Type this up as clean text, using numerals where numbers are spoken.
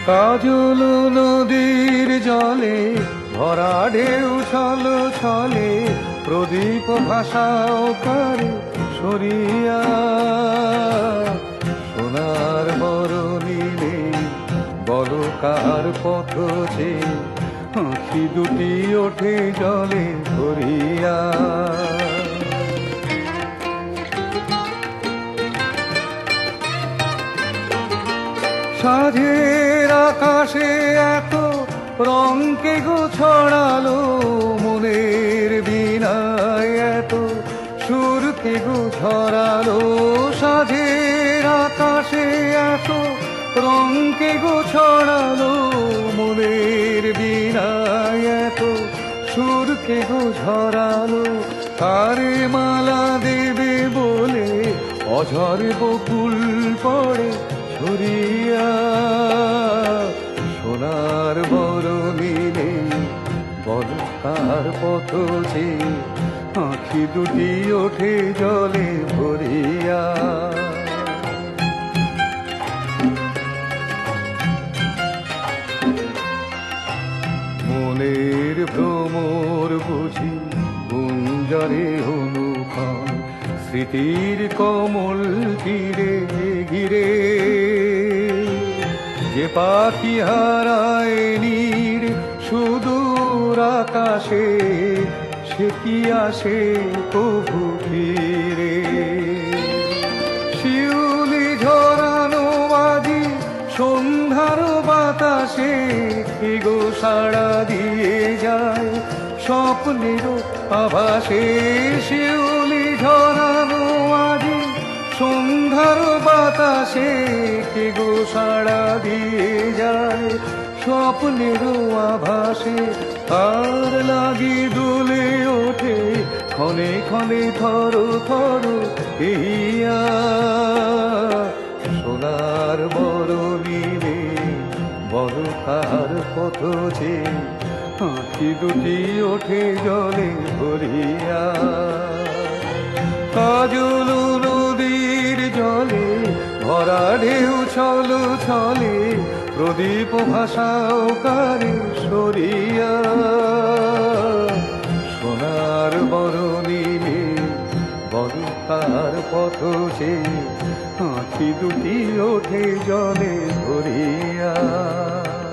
কাজল নদীর জলে ভরা ঢেউ ছল ছলে প্রদীপ ভাষাও কারে সরিয়া সোনার বরণীলে বলো কার পথ যে আঁখি দুটি ওঠে জলে ভরিয়া। সাঁঝের আকাশে এত রঙকে গো ছড়ালো, মনের বীণায় এত সুরকে গো ছড়ালো। সাঁঝের আকাশে এত রঙকে গো ছড়ালো, মনের বীণায় এত সুরকে গো ছড়ালো। কারে মালা দেবে বলে অঝর বকুল পড়ে ঝরিয়া সোনার বরণীলে বলো কার পথ যে আঁখি দুটি ওঠে জলে ভরিয়া। মনের ভ্রমর বুঝি গুঞ্জরে অনুক্ষণ স্মৃতির কমল তীরে ঘিরে। যে পাখি হারায় নীর সুদূর আকাশে, সে কি আসে কভু ফিরে। শিউলি ঝরানো বাজি সন্ধ্যার বাতাসে কি গো সাড়া দিয়ে যায় স্বপ্নের আভাসে। শিউলি ঝরানো বাজি সন্ধ্যার বাতাসে কি গো সাড়া দিয়ে যায় স্বপ্নের আভাসে। আর লাগি দুলে ওঠে ক্ষণে ক্ষণে থর থর ইয়া সোনার বরণীলে বলো কার পথ যে আঁখি দুটি ওঠে জলে ভরিয়া। কাজল নদীর জলে ভরা ঢেউ ছল ছলে প্রদীপ ভাষাও কারে সরিয়া সোনার বরণীলে বলো কার পথ যে আঁখি দুটি ওঠে জলে ভরিয়া।